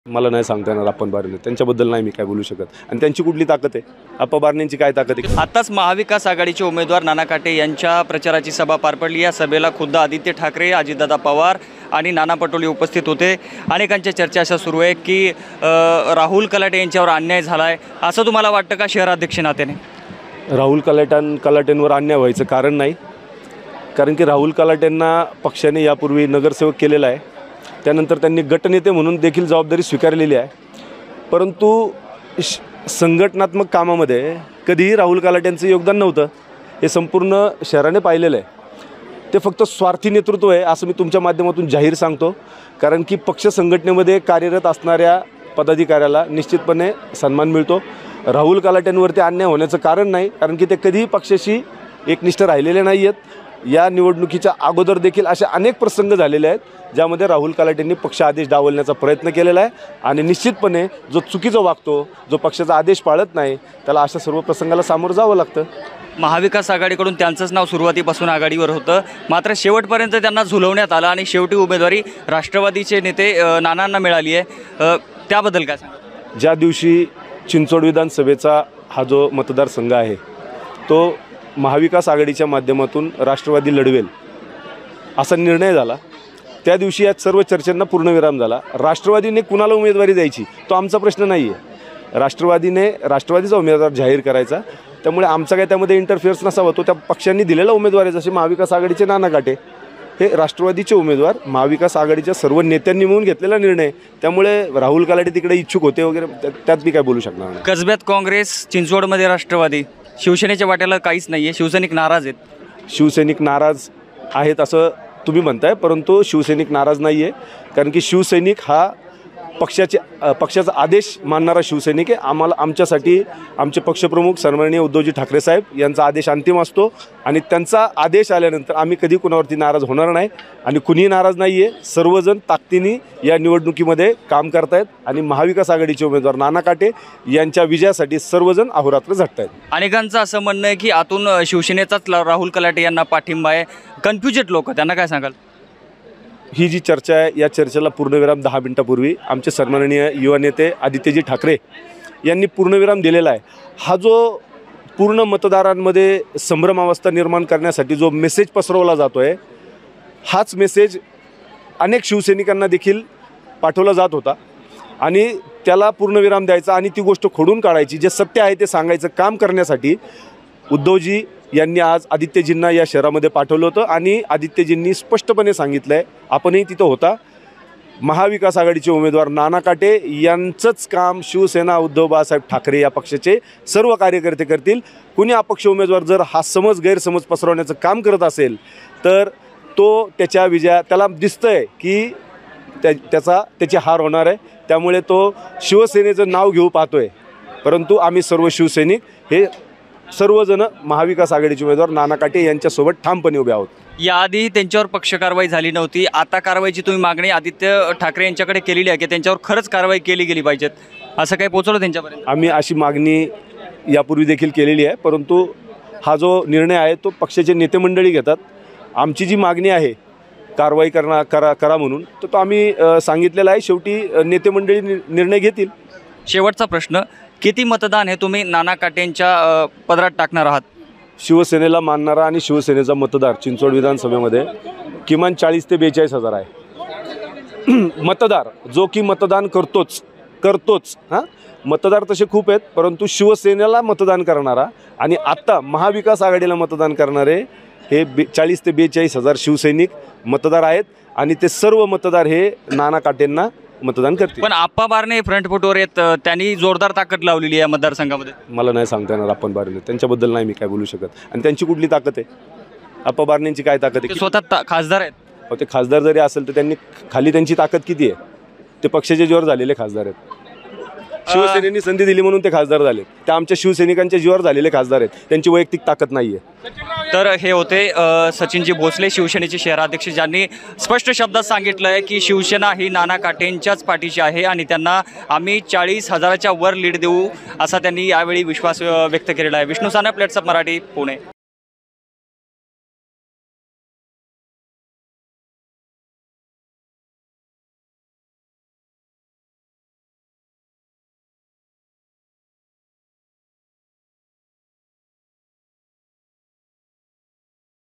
मला नाही सांगता येणार अप्पा बारणे त्यांच्याबद्दल नाही मी काय बोलू शकत आणि त्यांची कुठली ताकद आहे अप्पा बारणेंची काय ताकद आहे। आताच महाविकास आघाडीचे उमेदवार नाना काटे यांच्या प्रचाराची सभा पार पडली। या सभेला खुद्द आदित्य ठाकरे, अजितदादा पवार आणि नाना पटोले उपस्थित होते। अनेकांच्या चर्चा अशा सुरू आहे की राहुल कलाटे यांच्यावर अन्याय झाला आहे असं तुम्हाला वाटतं का शहराध्यक्ष नात्याने? राहुल कलाटेंवर अन्याय व्हायचं कारण नाही, कारण की राहुल कलाटेंना पक्षाने यापूर्वी नगरसेवक केलेला आहे, त्यानंतर त्यांनी गटनेते म्हणून देखील जबाबदारी स्वीकारलेली आहे। परंतु संघटनात्मक कामामध्ये कधीही राहुल कलाटेंचं योगदान नव्हतं, हे संपूर्ण शहराने पाहिलेलं आहे। ते फक्त स्वार्थी नेतृत्व आहे असं मी तुमच्या माध्यमातून जाहीर सांगतो, कारण की पक्ष संघटनेमध्ये कार्यरत असणाऱ्या पदाधिकाऱ्याला निश्चितपणे सन्मान मिळतो। राहुल कलाटेंवरती अन्याय होण्याचं कारण नाही, कारण की ते कधीही पक्षाशी एकनिष्ठ राहिलेले नाही आहेत। या निवडणुकीच्या अगोदर देखील असे अनेक प्रसंग झालेले आहेत ज्यामध्ये राहुल कलाटेंनी पक्ष आदेश डावलण्याचा प्रयत्न केलेला आहे आणि निश्चितपणे जो चुकीचा वागतो, जो पक्षाचा आदेश पाळत नाही, त्याला अशा सर्व प्रसंगाला सामोरं जावं लागतं। महाविकास आघाडीकडून त्यांचंच नाव सुरुवातीपासून आघाडीवर होतं, मात्र शेवटपर्यंत त्यांना झुलवण्यात आलं आणि शेवटी उमेदवारी राष्ट्रवादीचे नेते नानांना मिळाली आहे, त्याबद्दल काय सांगा? ज्या दिवशी चिंचवड विधानसभेचा हा जो मतदारसंघ आहे तो महाविकास आघाडीच्या माध्यमातून राष्ट्रवादी लढवेल असा निर्णय झाला, त्या दिवशी या सर्व चर्चांना पूर्णविराम झाला। राष्ट्रवादीने कुणाला उमेदवारी द्यायची तो आमचा प्रश्न नाही आहे, राष्ट्रवादीचा उमेदवार जाहीर करायचा, त्यामुळे आमचा काय त्यामध्ये इंटरफिअर्स नसावा। तो त्या पक्षांनी दिलेला उमेदवार आहे, जसे महाविकास आघाडीचे नाना काटे हे राष्ट्रवादीचे उमेदवार महाविकास आघाडीच्या सर्व नेत्यांनी मिळून घेतलेला निर्णय, त्यामुळे राहुल कलाटे तिकडे इच्छुक होते वगैरे त्यात मी काय बोलू शकणार नाही। कसब्यात काँग्रेस, चिंचवडमध्ये राष्ट्रवादी, शिवसेनेच्या वाट्याला काहीच नाही आहे, शिवसैनिक नाराज आहेत। शिवसैनिक नाराज आहेत असं तुम्ही म्हणताय, परंतु शिवसैनिक नाराज नाही आहे, कारण की शिवसैनिक हा पक्षाचा आदेश मानणारा शिवसैनिक आहे। आमच्यासाठी आमचे पक्षप्रमुख सन्माननीय उद्धवजी ठाकरे साहेब यांचा आदेश अंतिम असतो आणि त्यांचा आदेश आल्यानंतर आम्ही कधी कुणावरती नाराज होणार नाही आणि कुणीही नाराज नाही आहे। सर्वजण ताकदीने या निवडणुकीमध्ये काम करतायत आणि महाविकास आघाडीचे उमेदवार नाना काटे यांच्या विजयासाठी सर्वजण अहोरात्र झटतायत। अनेकांचं असं म्हणणं आहे की आतून शिवसेनेचाच राहुल कलाटे यांना पाठिंबा आहे, कन्फ्युजेड लोक, त्यांना काय सांगाल? ही जी चर्चा आहे या चर्चेला पूर्णविराम 10 मिनिटापूर्वी आमचे सन्माननीय युवा नेते आदित्यजी ठाकरे यांनी पूर्णविराम दिलेला आहे। हा जो पूर्ण मतदारांमध्ये संभ्रमावस्था निर्माण करण्यासाठी जो मेसेज पसरवला जातो आहे, हाच मेसेज अनेक शिवसैनिकांना देखील पाठवला जात होता आणि त्याला पूर्णविराम द्यायचा आणि ती गोष्ट खोडून काढायची, जे सत्य आहे ते सांगायचं काम करण्यासाठी उद्धवजी यांनी आज आदित्यजींना या शहरामध्ये पाठवलं होतं आणि आदित्यजींनी स्पष्टपणे सांगितलं आहे, आपणही तिथं होता, महाविकास आघाडीचे उमेदवार नाना काटे यांचंच काम शिवसेना उद्धव बाळासाहेब ठाकरे या पक्षाचे सर्व कार्यकर्ते करतील। कुणी अपक्ष उमेदवार जर हा गैरसमज पसरवण्याचं काम करत असेल तर तो त्याला दिसतंय की त्याची हार होणार आहे, त्यामुळे तो शिवसेनेचं नाव घेऊ पाहतोय, परंतु आम्ही सर्व शिवसैनिक हे सर्वजण महाविकास आघाडीचे उमेदवार नाना काटे यांच्यासोबत ठामपणे उभे आहोत। याआधी त्यांच्यावर पक्ष कारवाई झाली नव्हती, आता कारवाईची तुम्ही मागणी आदित्य ठाकरे यांच्याकडे केलेली आहे की त्यांच्यावर खरंच कारवाई केली गेली पाहिजेत, असं काही पोहोचवलं त्यांच्यापर्यंत? आम्ही अशी मागणी यापूर्वी देखील केलेली आहे, परंतु हा जो निर्णय आहे तो पक्षाचे नेते मंडळी घेतात। आमची जी मागणी आहे कारवाई करा म्हणून तो आम्ही सांगितलेला आहे, शेवटी नेते मंडळी निर्णय घेतील। शेवटचा प्रश्न, किती मतदान हे तुम्ही नाना काटेंच्या पदरात टाकणार आहात? शिवसेनेला मानणारा आणि शिवसेनेचा मतदार चिंचवड विधानसभेमध्ये किमान 40 ते 42 हजार आहे। मतदार जो की मतदान करतोच मतदार तसे खूप आहेत, परंतु शिवसेनेला मतदान करणारा आणि आत्ता महाविकास आघाडीला मतदान करणारे हे 40 ते 42 हजार शिवसैनिक मतदार आहेत आणि ते सर्व मतदार हे नाना काटेंना मतदान करतील। पण अप्पा बारणे फ्रंटफुटवर आहेत, त्यांनी जोरदार ताकद लावलेली आहे मतदारसंघामध्ये। मला नाही सांगता येणार अप्पा बारणे त्यांच्याबद्दल नाही मी काय बोलू शकत आणि त्यांची कुठली ताकद आहे, अप्पा बारणेंची काय ताकद आहे? स्वतः खासदार आहेत। ते खासदार जरी असेल तर त्यांनी खाली त्यांची ताकद किती आहे? ते पक्षाच्या जीवावर झालेले खासदार आहेत, शिवसेनेने संधी दिली म्हणून ते खासदार झाले, ते आमच्या शिवसैनिकांच्या जीवावर झालेले खासदार आहेत, त्यांची वैयक्तिक ताकद नाही आहे। तर हे होते सचिनजी भोसले, शिवसेनेचे शहराध्यक्ष, ज्यांनी स्पष्ट शब्दात सांगितलं आहे की शिवसेना ही नाना काटेंच्याच पाठीशी आहे आणि त्यांना आम्ही 40,000च्या वर लीड देऊ असा त्यांनी यावेळी विश्वास व्यक्त केलेला आहे। विष्णू साने, प्लेट्सअप मराठी, पुणे।